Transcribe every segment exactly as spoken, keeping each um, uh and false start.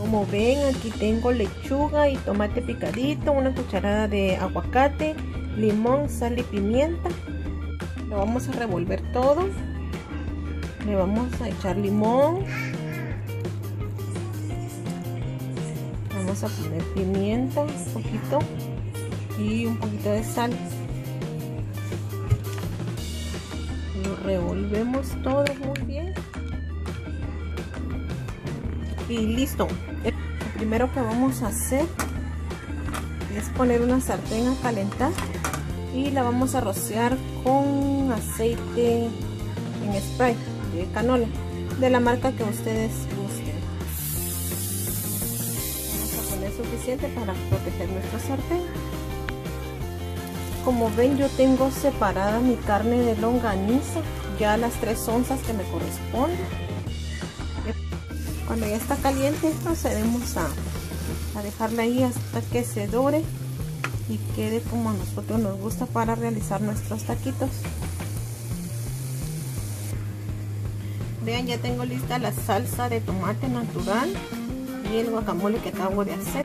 Como ven, aquí tengo lechuga y tomate picadito, una cucharada de aguacate, limón, sal y pimienta. Lo vamos a revolver todo. Le vamos a echar limón. Vamos a poner pimienta, un poquito, y un poquito de sal. Lo revolvemos todo muy bien. Y listo. Lo primero que vamos a hacer es poner una sartén a calentar y la vamos a rociar con aceite en spray de canola, de la marca que ustedes gusten. Vamos a poner suficiente para proteger nuestra sartén. Como ven, yo tengo separada mi carne de longaniza, ya las tres onzas que me corresponden. Cuando ya está caliente, procedemos a, a dejarla ahí hasta que se dore y quede como a nosotros nos gusta para realizar nuestros taquitos. Vean, ya tengo lista la salsa de tomate natural y el guacamole que acabo de hacer.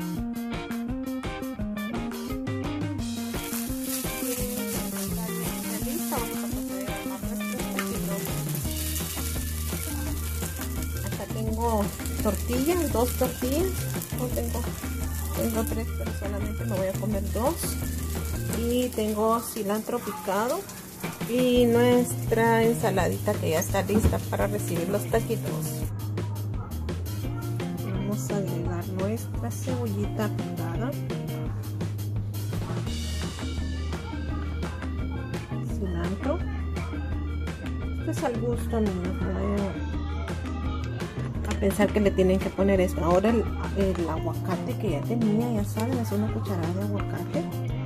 Tengo tortillas, dos tortillas, no tengo, tengo tres, pero solamente me voy a comer dos. Y tengo cilantro picado y nuestra ensaladita que ya está lista para recibir los taquitos. Vamos a agregar nuestra cebollita picada, cilantro. Esto es al gusto, niños, no pensar que le tienen que poner esto. Ahora el, el aguacate que ya tenía, ya saben, es una cucharada de aguacate.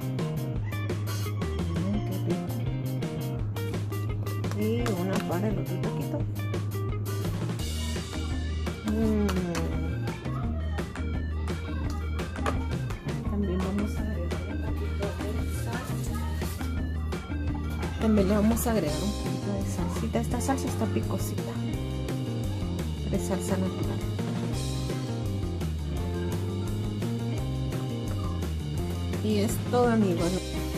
Miren qué rico. Y una para el otro taquito. Mm. También vamos a agregar un poquito de sal. También le vamos a agregar un poquito de salsita. Esta salsa está picosita, de salsa natural. Y es todo, amigos.